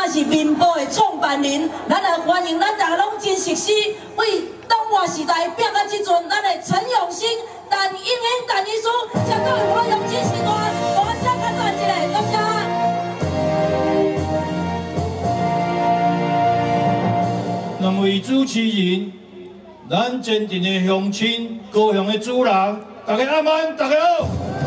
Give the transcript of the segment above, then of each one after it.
是民报的创办人，咱来欢迎咱大家拢真熟悉，为东华时代拼到即阵，咱的陈永兴、陈英英、陈医师，请各位我用真时段，我先简单一下，感谢。 两位主持人，咱坚定的乡亲，高雄的主人，大家阿曼，大家好。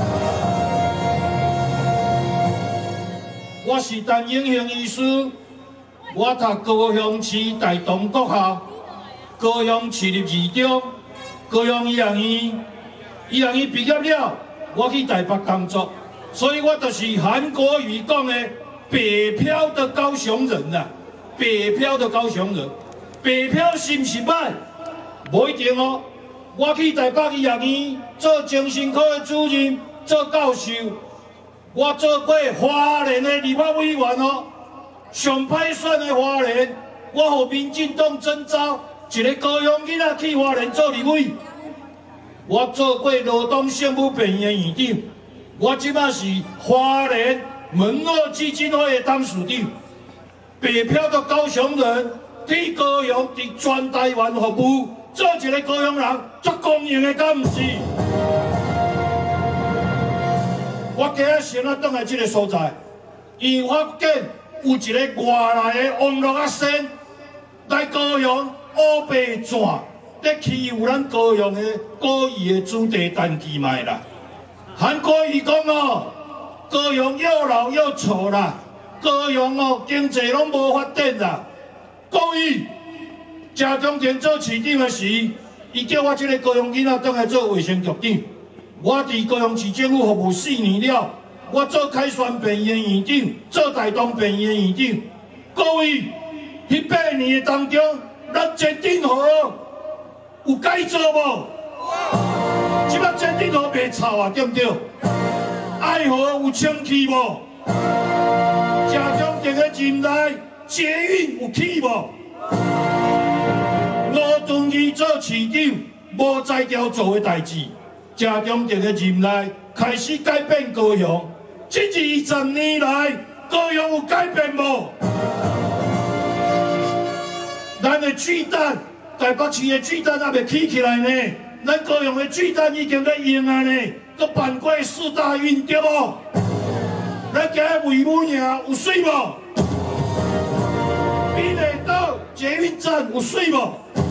我是陈英雄医师，我读高雄市大同国校，高雄市立二中，高雄医学院。医学院毕业了，我去台北工作，所以我就是韩国瑜讲的北漂的高雄人呐，北漂的高雄人。 北漂是毋是歹？无一定哦。我去台北医学院做精神科的主任，做教授。我做过花莲的立法委员哦，上歹选的花莲，我互民进党征召一个高雄囡仔去花莲做立委。我做过罗东圣母病院院长，我即摆是花莲门诺基金会的董事长。北漂的高雄人。 替高雄伫全台湾服务，做一个高雄人足公平的，敢毋是？我今日先啊，转来这个所在，因为发现有一个外来的网络线来高雄乌白转，咧欺负咱高雄的故意的子弟单机卖啦。韩国瑜讲哦，高雄又老又丑啦，高雄哦经济拢无发展啦。 故意，谢中田做市长的时，伊叫我这个高雄囡仔转来做卫生局长。我伫高雄市政府服务4年了，我做凯旋病院院长，做大同病院院长。故意，迄8年的当中，咱前顶河有改造无？即摆前顶河袂臭啊，对不对？爱河有清气无？谢中田的任内。 捷运有起无？吴敦义做市长，无在调做的代志。谢中正的任内开始改变高雄，这20年来，高雄有改变无？咱的巨蛋，台北市的巨蛋还未起来呢，咱高雄的巨蛋已经在用啊呢，都办过4大运对无？咱今日维武营有水无？ 滨海岛捷运站有水无？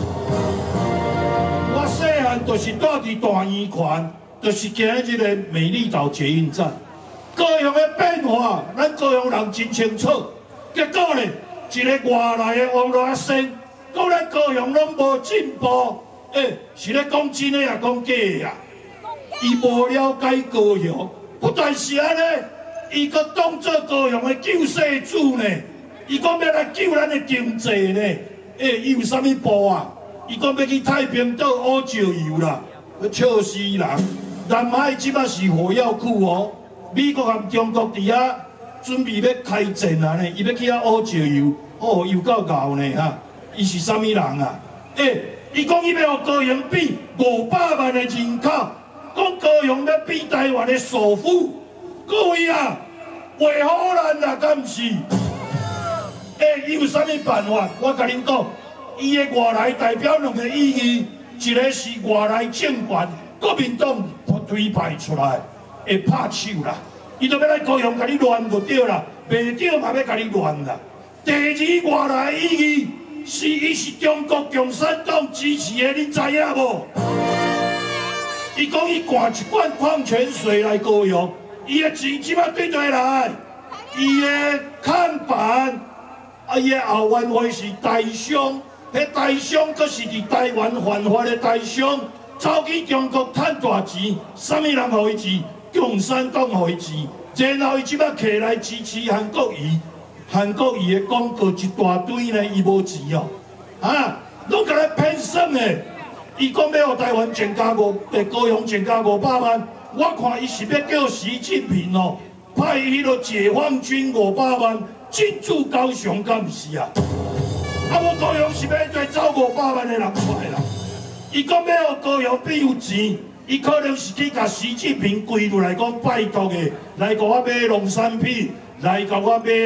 我细汉就是住伫大圆环，就是行这个美丽岛捷运站。高雄的变化，咱高雄人真清楚。结果呢，一个外来的网络线，讲咱高雄拢无进步。是咧讲真的也讲假的呀？伊无了解高雄，不但是安尼，伊阁当作高雄的救世主呢。 伊讲要来救咱的经济呢，伊有啥物步啊？伊讲要去太平岛乌石油啦，笑死人！南海即摆是火药库哦，美国和中国伫遐准备要开战啊呢，伊要去遐乌石油，哦，油够牛呢哈！伊是啥物人啊？伊讲伊要互高雄比500万的人口，讲高雄要比台湾的首富，各位啊，为好咱啦，敢毋是？ 伊有啥物办法？我甲恁讲，伊的外来代表2个意义，一个是外来政权，国民党推派出来，会拍手啦。伊就要来高雄甲你乱就对啦，袂对嘛要甲你乱啦。第2，外来意义是伊是中国共产党支持的，恁知影无？伊讲伊灌1罐矿泉水来高雄，伊的钱即摆对倒来，伊的看板。 伊的后援会是台商，迄台商阁是伫台湾犯法的台商，走去中国赚大钱，啥物人互伊钱？共产党互伊钱，然后伊即摆摕来支持韩国瑜，韩国瑜的广告一大堆呢，伊无钱哦，拢甲咱骗算的。伊讲要互台湾增加高雄增加500万，我看伊是要叫习近平哦，派迄个解放军500万。 进驻高雄，敢毋是啊？我高雄是要再走500万的人出来啦。伊讲要互高雄变有钱，伊可能是去甲习近平规律来讲拜托的，来甲我买农产品，来甲我买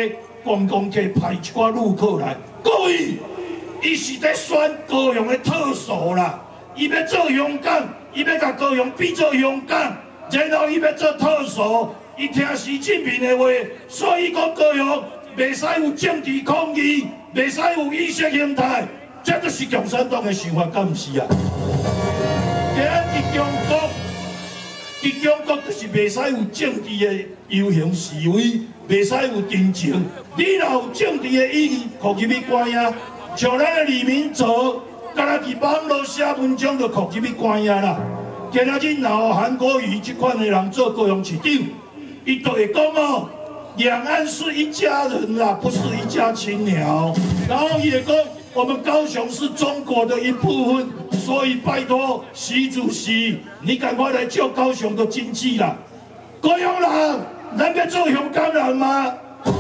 观光客派一寡旅客来。各位，伊是在选高雄的特首啦，伊要做香港，伊要甲高雄变做香港，然后伊要做特首，伊听习近平的话，所以讲高雄袂使有政治抗议，袂使有意识形态，这就是共产党的想法，敢毋是啊？今日伫中国就是袂使有政治的游行示威，袂使有真情。你若有政治的意义，互入去关押，像咱的李明哲，敢若伫网络写文章就互入去关押啦。今仔日若有韩国瑜这款的人做高雄市长，伊就会讲哦，两岸是一家人啦，不是一家亲鸟。然后也讲，我们高雄是中国的一部分，所以拜托习主席，你赶快来救高雄的经济啦！高雄人，咱要做香港人吗？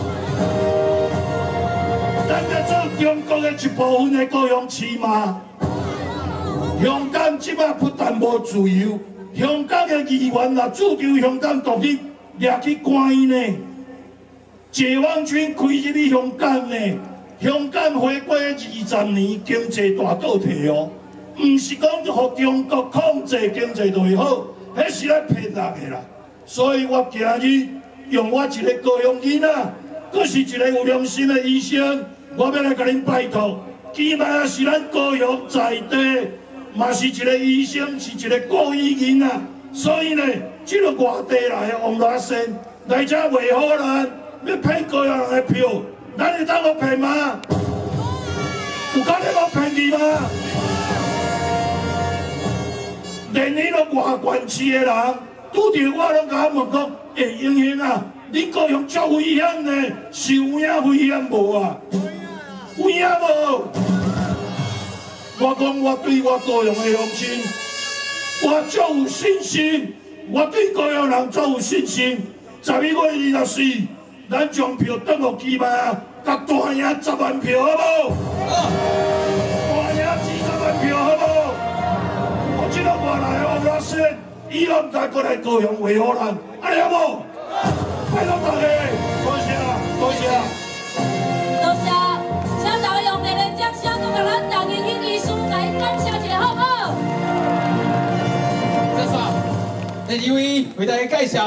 咱要做中国的一部分的高雄市吗？香港即摆不但无自由，香港的议员也主张香港独立，掠去关伊呢。解放军开入去香港呢，香港回归20年，经济大倒退哦，唔是讲互中国控制经济就会好，迄是来骗人的啦。所以我今日用我一个高雄囡仔，佫是一个有良心的医生，我要来甲恁拜托，起码是咱高雄在地，嘛是一个医生，是一个国语囡仔。所以呢，这个外地来的王大生来遮维护咱。要骗高雄人的票，咱会当我骗吗？有可能我骗你吗？连迄个外县市的人，拄着我拢甲我问讲：英雄啊，你高雄足危险呢，是有影危险无啊？有影无？我讲我对我高雄的乡亲，我足有信心，我对高雄人足有信心。11月24。咱将票转互基迈啊，甲大赢10万票好无？大赢20万票好无？我即个外来的王大生，以后唔该过来高雄维护咱，安尼好无？拜托大家，多谢啦，多谢啦。 多谢，请大家用热烈掌声，佮咱大家英医师来感谢一下，好不好？ 这是，那一位为大家介绍。